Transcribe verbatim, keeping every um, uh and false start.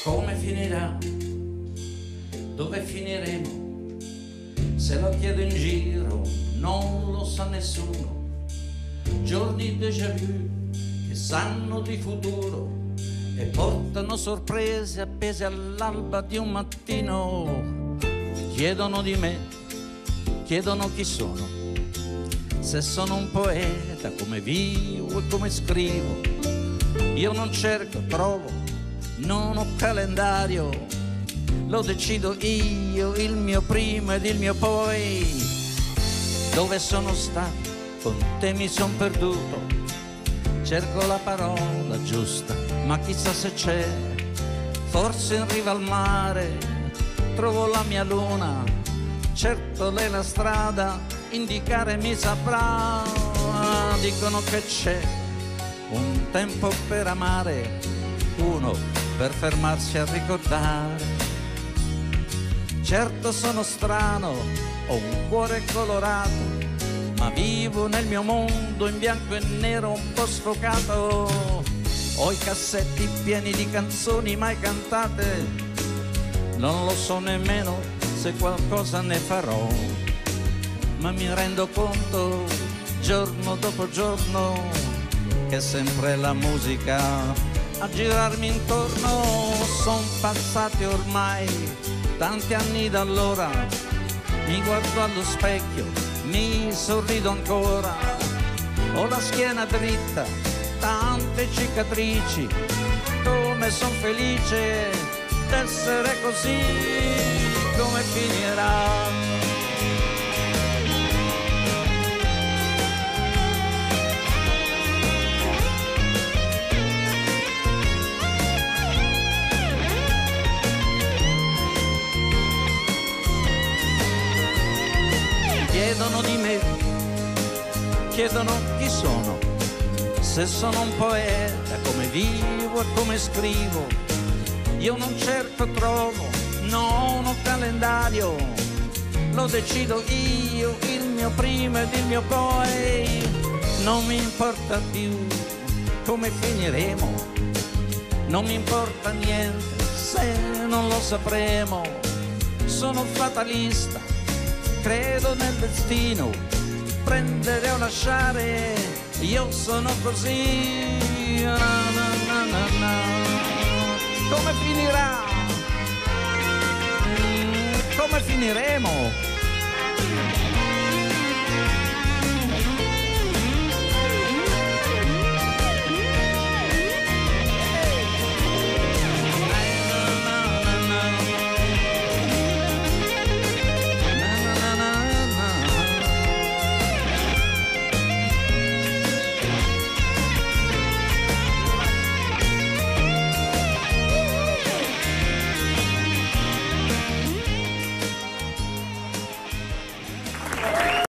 Come finirà? Dove finiremo? Se lo chiedo in giro non lo sa nessuno. Giorni déjà vu che sanno di futuro e portano sorprese appese all'alba di un mattino. Chiedono di me, chiedono chi sono, se sono un poeta, come vivo e come scrivo. Io non cerco, trovo, non ho calendario, lo decido io, il mio prima ed il mio poi. Dove sono stato, con te mi son perduto, cerco la parola giusta, ma chissà se c'è. Forse in riva al mare trovo la mia luna, certo lei la strada indicare mi saprà. Dicono che c'è un tempo per amare, uno per fermarsi a ricordare. Certo sono strano, ho un cuore colorato, ma vivo nel mio mondo in bianco e nero un po' sfocato. Ho i cassetti pieni di canzoni mai cantate, non lo so nemmeno se qualcosa ne farò, ma mi rendo conto giorno dopo giorno che è sempre la musica a girarmi intorno. Son passati ormai tanti anni da allora, mi guardo allo specchio, mi sorrido ancora, ho la schiena dritta, tante cicatrici, come son felice d'essere così. Come finirà? Chiedono di me, chiedono chi sono, se sono un poeta, come vivo e come scrivo. Io non cerco, trovo, non ho calendario, lo decido io, il mio prima ed il mio poi. Non mi importa più come finiremo, non mi importa niente se non lo sapremo. Sono fatalista, credo nel destino, prendere o lasciare, io sono così. Na, na, na, na, na. Come finirà? Come finiremo?